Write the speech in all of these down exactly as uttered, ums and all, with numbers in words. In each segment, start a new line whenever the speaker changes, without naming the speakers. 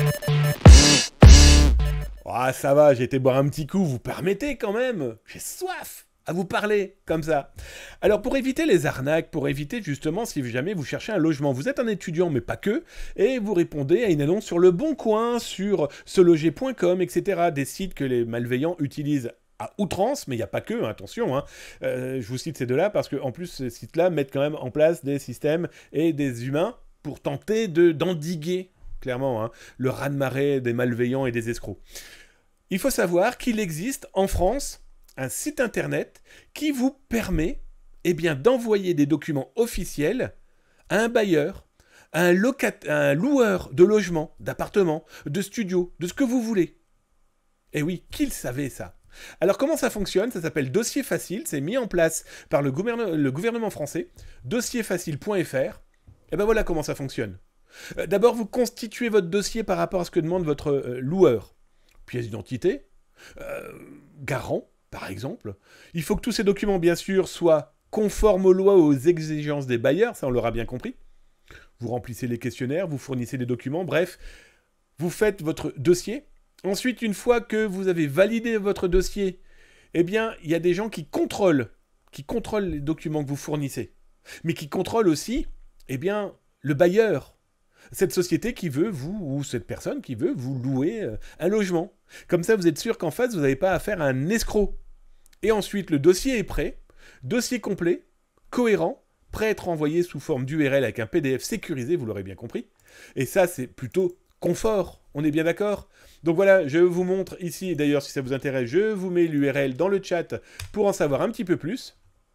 Ah, ça va, j'ai été boire un petit coup, vous permettez quand même. J'ai soif à vous parler, comme ça. Alors, pour éviter les arnaques, pour éviter justement, si jamais vous cherchez un logement, vous êtes un étudiant, mais pas que, et vous répondez à une annonce sur Le Bon Coin, sur seloger point com, et cetera, des sites que les malveillants utilisent à outrance, mais il n'y a pas que, hein, attention, hein. Euh, je vous cite ces deux-là, parce qu'en plus, ces sites-là mettent quand même en place des systèmes et des humains pour tenter de, d'endiguer, clairement, hein, le raz-de-marée des malveillants et des escrocs. Il faut savoir qu'il existe en France un site internet qui vous permet eh bien, d'envoyer des documents officiels à un bailleur, à un, locat- à un loueur de logements, d'appartements, de studios, de ce que vous voulez. Et oui, qui le savait ça? Alors comment ça fonctionne? Ça s'appelle Dossier Facile, c'est mis en place par le, gouverne- le gouvernement français, dossier facile point f r. Et ben voilà comment ça fonctionne. Euh, D'abord, vous constituez votre dossier par rapport à ce que demande votre euh, loueur. Pièce d'identité, euh, garant, par exemple. Il faut que tous ces documents, bien sûr, soient conformes aux lois, aux exigences des bailleurs, ça on l'aura bien compris. Vous remplissez les questionnaires, vous fournissez les documents, bref, vous faites votre dossier. Ensuite, une fois que vous avez validé votre dossier, eh bien, il y a des gens qui contrôlent, qui contrôlent les documents que vous fournissez, mais qui contrôlent aussi, eh bien, le bailleur. Cette société qui veut vous, ou cette personne qui veut vous louer euh, un logement. Comme ça, vous êtes sûr qu'en face, vous n'avez pas affaire à un escroc. Et ensuite, le dossier est prêt, dossier complet, cohérent, prêt à être envoyé sous forme d'U R L avec un P D F sécurisé, vous l'aurez bien compris. Et ça, c'est plutôt confort, on est bien d'accord? Donc voilà, je vous montre ici, d'ailleurs, si ça vous intéresse, je vous mets l'U R L dans le chat pour en savoir un petit peu plus.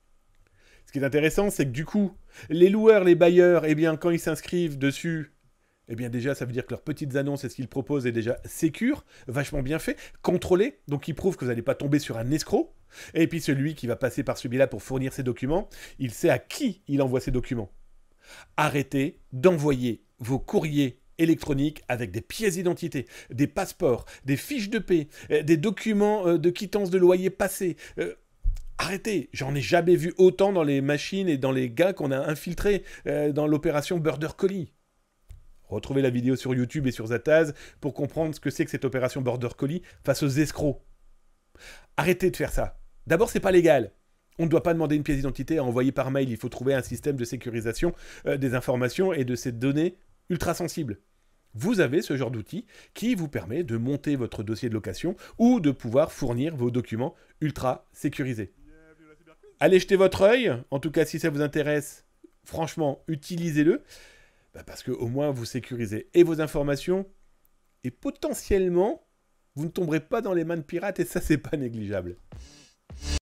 Ce qui est intéressant, c'est que du coup, les loueurs, les bailleurs, eh bien, quand ils s'inscrivent dessus, eh bien déjà, ça veut dire que leurs petites annonces et ce qu'ils proposent est déjà sécure, vachement bien fait, contrôlé, donc ils prouvent que vous n'allez pas tomber sur un escroc. Et puis celui qui va passer par celui-là pour fournir ses documents, il sait à qui il envoie ses documents. Arrêtez d'envoyer vos courriers électroniques avec des pièces d'identité, des passeports, des fiches de paie, euh, des documents euh, de quittance de loyer passés. Euh, Arrêtez, j'en ai jamais vu autant dans les machines et dans les gars qu'on a infiltrés euh, dans l'opération Border Collie. Retrouvez la vidéo sur YouTube et sur Zataz pour comprendre ce que c'est que cette opération Border Collie face aux escrocs. Arrêtez de faire ça. D'abord, c'est pas légal. On ne doit pas demander une pièce d'identité à envoyer par mail. Il faut trouver un système de sécurisation euh, des informations et de ces données ultra sensibles. Vous avez ce genre d'outil qui vous permet de monter votre dossier de location ou de pouvoir fournir vos documents ultra sécurisés. Allez jeter votre œil. En tout cas, si ça vous intéresse, franchement, utilisez-le. Bah parce qu'au moins, vous sécurisez et vos informations et potentiellement, vous ne tomberez pas dans les mains de pirates et ça, c'est pas négligeable.